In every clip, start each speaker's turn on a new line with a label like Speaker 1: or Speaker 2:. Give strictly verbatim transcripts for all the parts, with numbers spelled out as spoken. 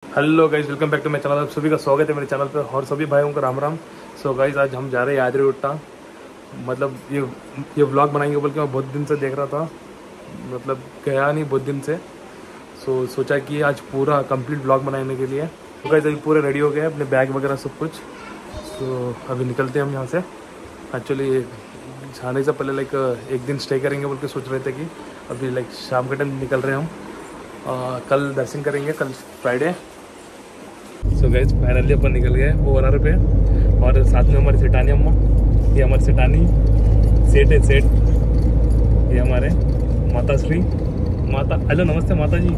Speaker 1: Hello guys, welcome back to my channel. आप सभी का स्वागत है मेरे चैनल पे और सभी भाइयों को राम राम। सो गाइस, आज हम जा रहे हैं यादरीगुट्टा। मतलब ये ये व्लॉग बनाएंगे बोल के मैं बहुत दिन से देख रहा था, मतलब गया नहीं बहुत दिन से। सो सोचा कि आज पूरा कंप्लीट व्लॉग बनाने के लिए। तो गाइस अभी पूरे रेडी हो गए, अपने बैग वगैरह सब कुछ। सो अभी निकलते हैं हम यहाँ से। एक्चुअली जाने से पहले लाइक एक दिन स्टे करेंगे बोल के सोच रहे थे कि अभी लाइक शाम के टाइम निकल रहे हैं हम। आ, कल दर्शन करेंगे, कल फ्राइडे। सो गाइस फाइनली अपन निकल गए ओवरआर पे और साथ में हमारी सेठानी अम्मा। ये हमारी सेठानी सेठ है, सेठ। ये हमारे माता श्री माता। हेलो नमस्ते माता जी।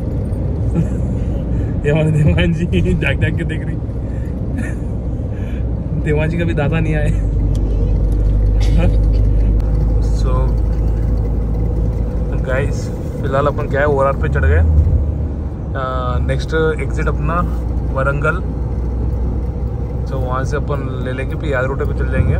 Speaker 1: ये हमारे देवान जी जाग जाग के देख रही। देवान जी का भी दादा नहीं आए। सो गाइस फिलहाल अपन क्या है ओवरआर पे चढ़ गए। नेक्स्ट एग्जिट अपना वरंगल। तो वहाँ से अपन ले लेंगे, फिर यादरीगुट्टा पे चल जाएंगे।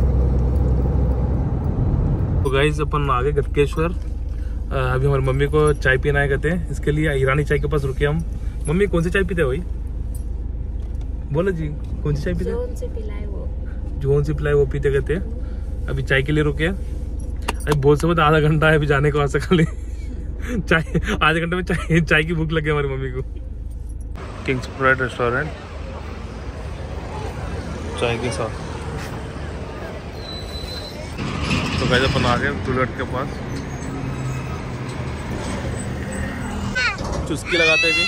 Speaker 1: तो गाइस अपन आगे गटकेश्वर। अभी हमारी मम्मी को चाय पीना है कहते हैं, इसके लिए ईरानी चाय के पास रुके हम। मम्मी कौन सी चाय पीते हो भाई? बोलो जी, कौन सी चाय पीते?
Speaker 2: जोन से पिलाए वो
Speaker 1: जोन से पिलाए वो पीते कहते हैं। अभी चाय के लिए रुके। अभी बहुत से बहुत आधा घंटा है अभी जाने को। आ सकते चाय आधे घंटे में चाय चाय की भूख लगी हमारी मम्मी को। किंग्स प्राइड रेस्टोरेंट चाय के साथ। तो गाइस अपन आ गए टूलेट के पास। चुस्की लगाते भी।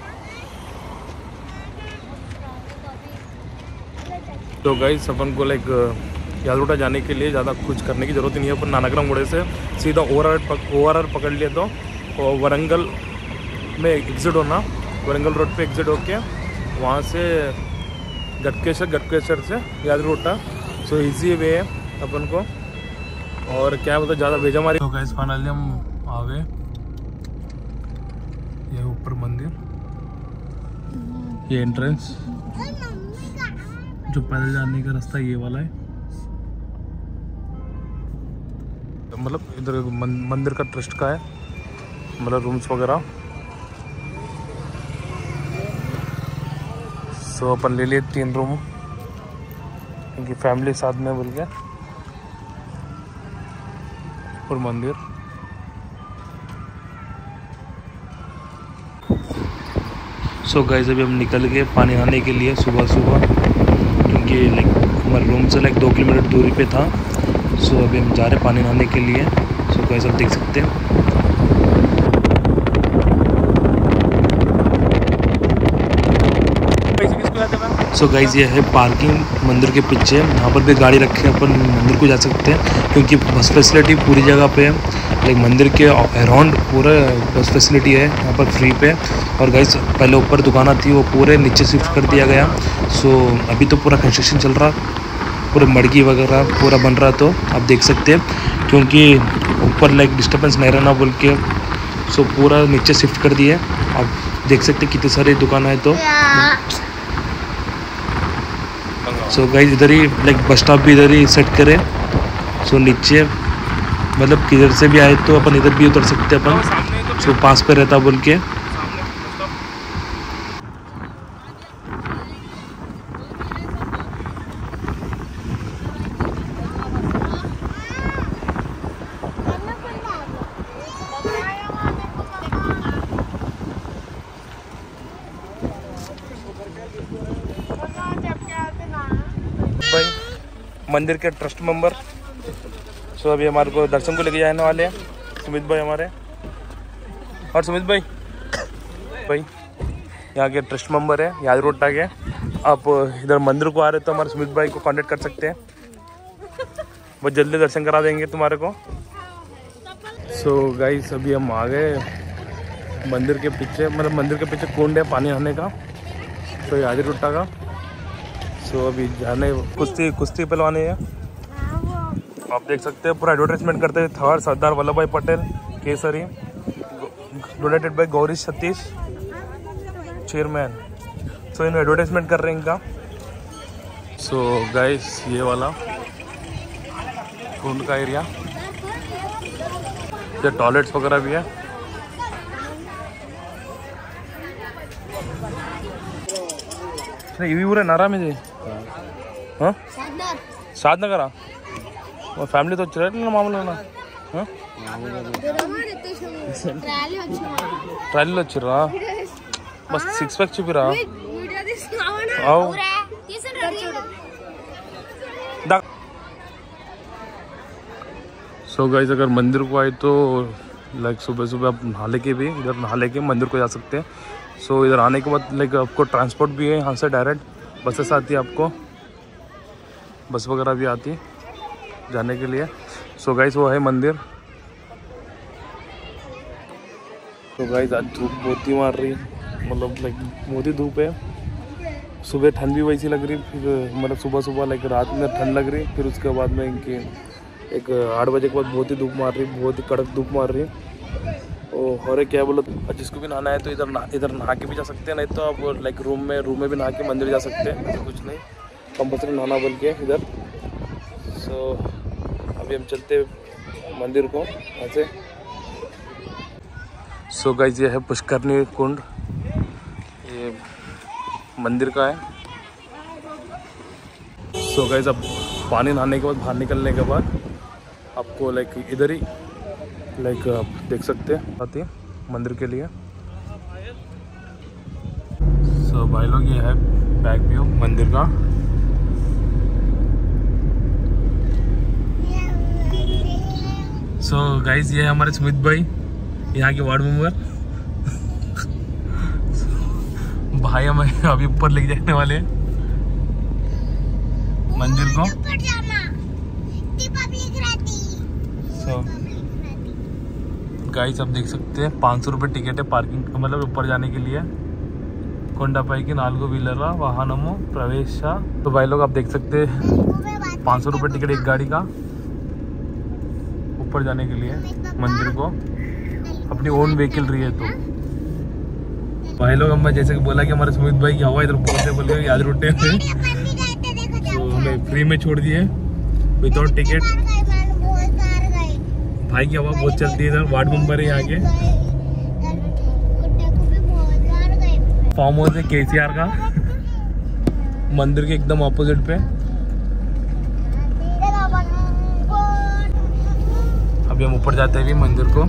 Speaker 1: तो गाइस अपन को लाइक यादरीगुट्टा जाने के लिए ज़्यादा कुछ करने की ज़रूरत नहीं है। अपन नानाग्राम मोड़े से सीधा ओवरआर पक, ओवरआर पकड़ लिए तो और वरंगल में एग्जिट होना। वरंगल रोड पे एग्जिट होके वहाँ से गटकेश्वर, गटकेश्वर से यादरीगुट्टा। सो इजी वे है अपन को। और क्या मतलब ज़्यादा भेजा मारी। तो गाइस फाइनली हम आ गए। ये ऊपर मंदिर, ये एंट्रेंस। जो पैदल जाने का रास्ता ये वाला है। मतलब इधर मंदिर का ट्रस्ट का है, मतलब रूम्स वगैरह। सो अपन ले लिए तीन रूम क्योंकि फैमिली साथ में बोल गया। और मंदिर। सो so गाइस अभी हम निकल गए पानी नहाने के लिए सुबह सुबह, क्योंकि लाइक हमारे रूम से लाइक दो किलोमीटर दूरी पे था। सो so अभी हम जा रहे हैं पानी नहाने के लिए। सो so गाइस आप देख सकते हैं। सो so गाइस ये है पार्किंग मंदिर के पीछे। यहाँ पर भी गाड़ी रखे अपन मंदिर को जा सकते हैं क्योंकि बस फैसिलिटी पूरी जगह पे है। लाइक मंदिर के अराउंड पूरा बस फैसिलिटी है यहाँ पर फ्री पे। और गाइस पहले ऊपर दुकाना थी वो पूरे नीचे शिफ्ट कर दिया गया। सो so अभी तो पूरा कंस्ट्रक्शन चल रहा, पूरे मड़गी वगैरह पूरा बन रहा। तो आप देख सकते हैं क्योंकि ऊपर लाइक डिस्टर्बेंस नहीं रहना बोल के सो so पूरा नीचे शिफ्ट कर दिए। आप देख सकते हैं कितनी सारी दुकान है। तो सो so गाइस इधर ही लाइक बस स्टॉप भी इधर ही सेट करें। सो so नीचे मतलब किधर से भी आए तो अपन इधर भी उतर सकते हैं अपन। सो so पास पे रहता बोल के। भाई मंदिर के ट्रस्ट मेंबर। सो अभी हमारे को दर्शन को लेके जाने वाले हैं सुमित भाई हमारे। और सुमित भाई भाई यहाँ के ट्रस्ट मेंबर है यादरीगुट्टा के। आप इधर मंदिर को आ रहे तो हमारे सुमित भाई को कांटेक्ट कर सकते हैं, बहुत जल्दी दर्शन करा देंगे तुम्हारे को। सो so गाइस अभी हम आ गए मंदिर के पीछे। मतलब मंदिर के पीछे कुंड है पानी नहाने का, तो यादरीगुट्टा का। सो so अभी जाने कुश्ती कुश्ती पहलवाने हैं। आप देख सकते हैं पूरा एडवर्टाइजमेंट करते हैं। Third Sardar Vallabh Bhai Patel Kesari, donated by Gauri Satish chairman. So इन्हें एडवर्टाइजमेंट कर रहे हैं इनका। सो so गाइस ये वाला कुंड का एरिया, इधर टॉयलेट्स वगैरह भी है। ఇవి ఊరే నరా మీది షాద్నగరా ఫ్యామిలీతో వచ్చారా ఎట్లా మామూలుగా ట్రాలీలో వచ్చిర్రా బస్ సిక్స్ ప్యాక్ చూపిరా सो गाइस अगर मंदिर को आए तो लाइक सुबह सुबह आप नहा लेके भी इधर नहा लेके मंदिर को जा सकते हैं। सो so, इधर आने के बाद लाइक आपको ट्रांसपोर्ट भी है यहाँ से डायरेक्ट बसेस आती है आपको बस वगैरह भी आती है जाने के लिए। सो so, गाइस वो है मंदिर। तो गाइस आज धूप बहुत ही मार रही मतलब लाइक बहुत ही धूप है। सुबह ठंड भी वैसी लग रही फिर मतलब सुबह सुबह लाइक रात में ठंड लग रही फिर उसके बाद में इनकी एक आठ बजे के बाद बहुत ही धूप मार रही बहुत ही कड़क धूप मार रही। और और क्या बोलो जिसको भी नहाना है तो इधर नहा इधर नहा के भी जा सकते हैं नहीं तो आप लाइक रूम में रूम में भी नहा के मंदिर जा सकते हैं तो कुछ नहीं कंपल्सरी नहाना बोल के इधर। सो अभी हम चलते मंदिर को ऐसे। सो गाइस ये है पुष्करनी कुंड ये मंदिर का है। सो गाइस अब पानी नहाने के बाद बाहर निकलने के बाद आपको लाइक इधर ही लाइक आप देख सकते हैं आती है मंदिर के लिए। सो so, भाई लोग ये है बैक व्यू मंदिर का। सो so, गाइस ये है हमारे सुमित भाई यहाँ के वार्ड मेंबर भाई हमें अभी ऊपर लेके जाने वाले हैं मंदिर को। सो गाइस आप देख सकते हैं पाँच सौ रुपये टिकट है पार्किंग मतलब ऊपर जाने के लिए कोंडापाई की नालगो व्हीलर वाहनमो प्रवेश। तो भाई लोग आप देख सकते हैं पाँच सौ रुपये टिकट एक गाड़ी का ऊपर जाने के लिए मंदिर को अपनी ओन व्हीकल रही है। तो भाई लोग हम जैसे कि बोला कि हमारे सुमित भाई क्या हुआ इधर पहुंचे बोल के याद रुटे हुए तो हमें फ्री में छोड़ दिए विदाउट टिकट। भाई की हवा बहुत चलती है इधर वार्ड मेंबर है यहाँ के। फार्म हाउस है केसीआर का मंदिर के एकदम ऑपोजिट पे। अभी हम ऊपर जाते हैं भी मंदिर को।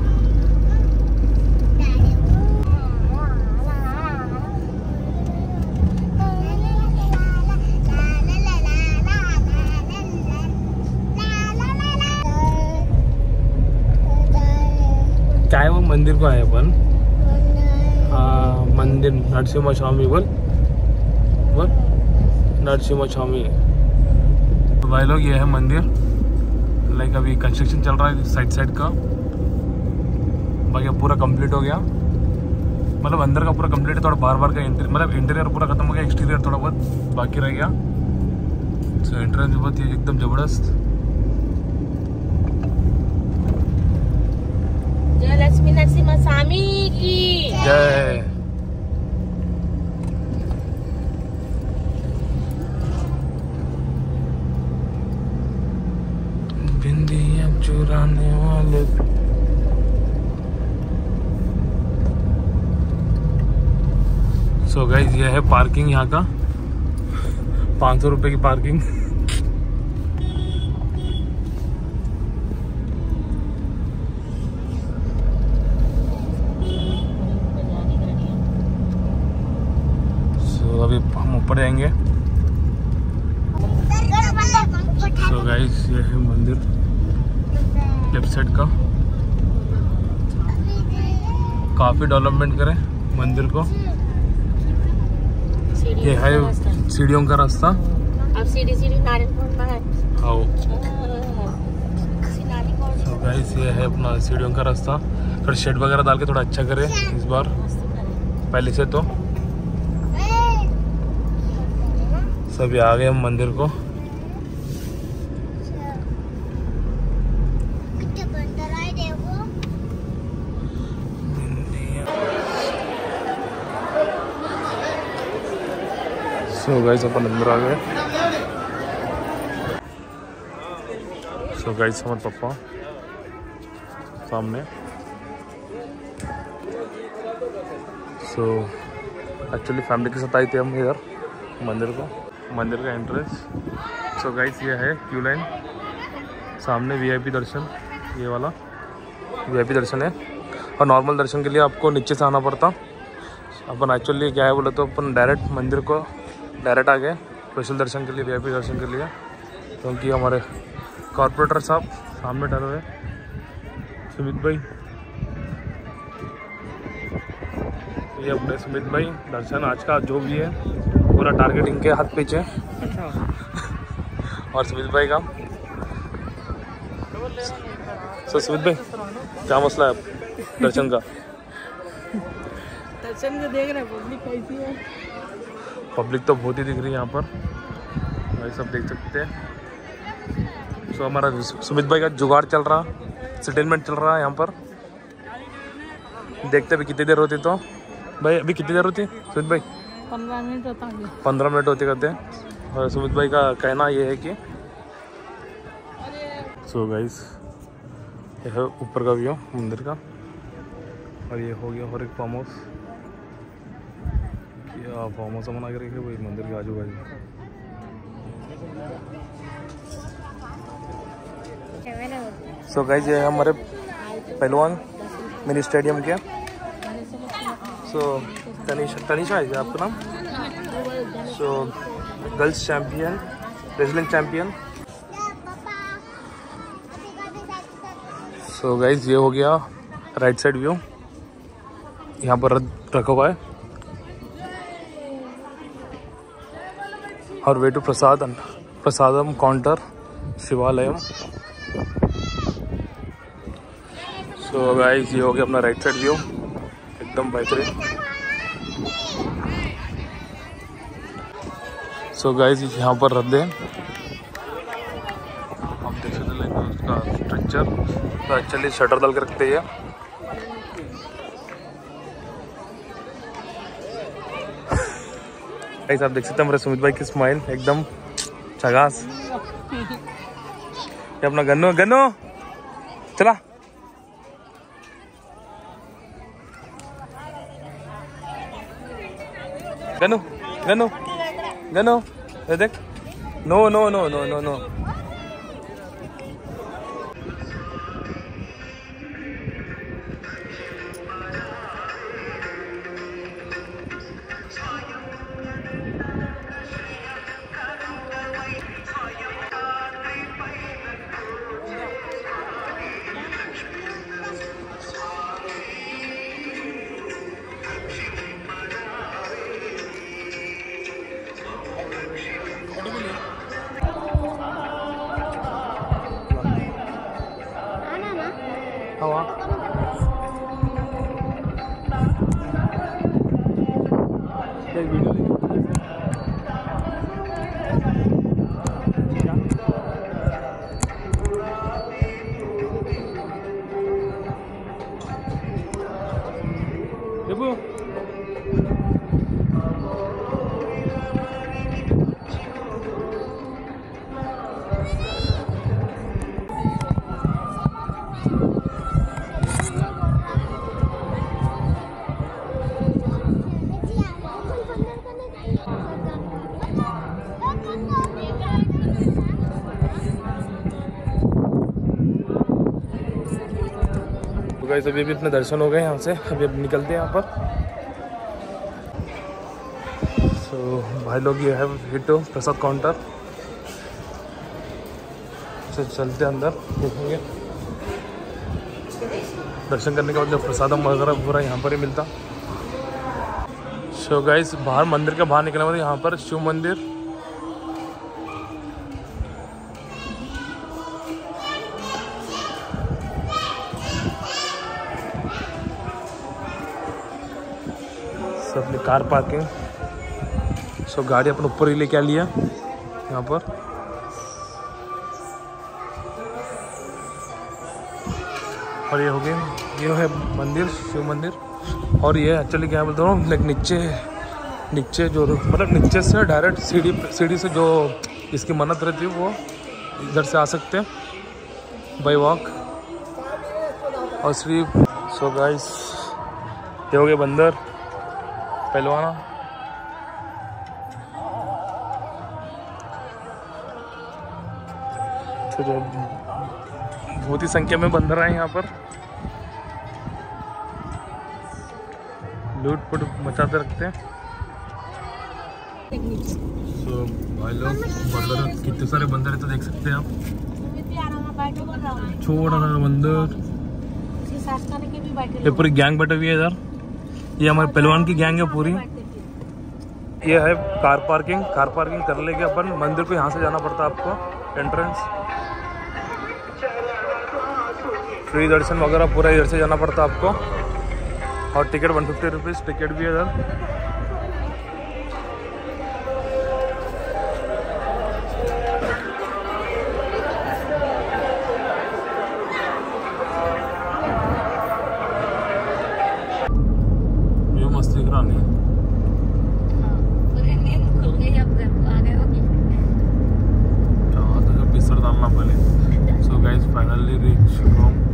Speaker 1: क्या है वो मंदिर को आए अपन हाँ मंदिर नरसिम्हा स्वामी बोल बोल नरसिम्हा स्वामी। तो भाई लोग ये है मंदिर लाइक अभी कंस्ट्रक्शन चल रहा है साइड साइड का बाकी पूरा कंप्लीट हो गया मतलब अंदर का पूरा कंप्लीट है थोड़ा बार बार का इंटीरियर मतलब इंटीरियर पूरा खत्म हो गया एक्सटीरियर थोड़ा बहुत बाकी रह गया। सो एंट्रेंस भी बहुत एकदम जबरदस्त।
Speaker 2: जय लक्ष्मी नरसिम्हा स्वामी की
Speaker 1: जय। बिंदियां चुराने वाले सो गाइस ये है पार्किंग यहाँ का पाँच सौ रुपये की पार्किंग। अभी हम ऊपर जाएंगे। सो गाइस ये है मंदिर लेफ्ट साइड का काफी डेवलपमेंट करे मंदिर को। ये है सीढ़ियों का रास्ता।
Speaker 2: अब सीढ़ी सीढ़ी नारायणपुर में है।
Speaker 1: हाँ सो गाइस ये है अपना सीढ़ियों का रास्ता थोड़ा शेड वगैरह डाल के थोड़ा अच्छा करे इस बार पहले से। तो सभी आ गए हम मंदिर को। सो गाइस अपन अंदर आ गए। सो गाइस हमारे पापा सामने। सो एक्चुअली फैमिली के साथ आए थे हम इधर मंदिर को, मंदिर का एंट्रेंस। सो गाइस ये है क्यू लाइन, सामने वीआईपी दर्शन, ये वाला वीआईपी दर्शन है। और नॉर्मल दर्शन के लिए आपको नीचे से आना पड़ता। अपन एक्चुअली क्या है बोले तो अपन डायरेक्ट मंदिर को डायरेक्ट आ गए स्पेशल दर्शन के लिए, वीआईपी दर्शन के लिए, क्योंकि हमारे कॉर्पोरेटर साहब सामने डरे हुए, सुमित भाई, ये अपने सुमित भाई। दर्शन आज का जो भी है पूरा टारगेट इनके हाथ पीछे और सुमित भाई का। सो सुमित भाई क्या मसला है दर्शन का?
Speaker 2: दर्शन को देख रहे हैं, पब्लिक कैसी है?
Speaker 1: पब्लिक तो बहुत ही दिख रही है यहाँ पर, भाई सब देख सकते हैं। सो so, हमारा सुमित भाई का जुगाड़ चल रहा, सेटलमेंट चल रहा है यहाँ पर। देखते अभी कितनी देर होती, तो भाई अभी कितनी देर होती है सुमित भाई?
Speaker 2: पंद्रह मिनट होता है।
Speaker 1: पंद्रह मिनट होते करते हैं। और सुमित भाई का कहना ये है कि सो so गाइस ये है ऊपर का व्यू मंदिर का। और ये हो गया और एक फार्म हाउस, क्या फार्म हाउस बना के रखे भाई मंदिर के आजू बाजू। सो गाइस ये है हमारे पहलवान मिनी स्टेडियम के। सो तनिषा, तनिषा है आपका नाम? So girls champion, wrestling champion. So guys ये हो गया राइट साइड व्यू, यहाँ पर रखा हुआ है। और way to prasad prasadam counter Shivalayam. So guys ये हो गया अपना राइट साइड व्यू, एकदम बेहतरीन। सो गाइस यहाँ पर रद्द है, आप देख सकते हैं उसका स्ट्रक्चर, तो एक्चुअली शटर डाल के रखते हैं। गाइस आप देख सकते हैं हमारे सुमित भाई की स्माइल एकदम झकास। ये अपना गन्नो, गन्नो चला। गन्नो, गन्नो, गन्नो, ये देख। No no no no no no. हवा एक वीडियो देखो। तो गाइस अभी भी अपने दर्शन हो गए यहाँ से, अभी अब निकलते हैं यहाँ पर। सो so, भाई लोग ये है हिटो प्रसाद काउंटर से चलते अंदर, देखेंगे दर्शन करने के बाद जो प्रसादम वगैरह पूरा यहाँ पर ही मिलता। सो so, गाइस बाहर मंदिर के बाहर निकलने वाले यहाँ पर शिव मंदिर, अपनी कार पार्किंग। सो गाड़ी अपन ऊपर ही लेके आ लिया यहाँ पर। और ये हो गए, ये है मंदिर, शिव मंदिर। और ये एक्चुअली क्या बोलता हूँ, लाइक नीचे नीचे जो मतलब नीचे से डायरेक्ट सीढ़ी सीढ़ी से जो इसकी मन्नत रहती है वो इधर से आ सकते हैं बाई वॉक। और सिर्फ सो गाइस ये हो गए बंदर पहलवाना। तो जो बहुत ही संख्या में बंदर आए यहाँ पर, लूट पुट मचाते रखते हैं। तो भाई लोग बंदर, कितने सारे बंदर है तो देख सकते हैं आप, छोटा सा बंदर। ये पूरी गैंग बैठी हुई है इधर, ये हमारे पहलवान की गैंग है पूरी। ये है कार पार्किंग, कार पार्किंग कर लेके अपन मंदिर को यहाँ से जाना पड़ता है आपको, एंट्रेंस फ्री दर्शन वगैरह पूरा इधर से जाना पड़ता है आपको। और ticket one fifty rupees ticket भी है इधर। ये मस्त दिख रहा नहीं है। पिसर डालना पहले। So guys finally reach home.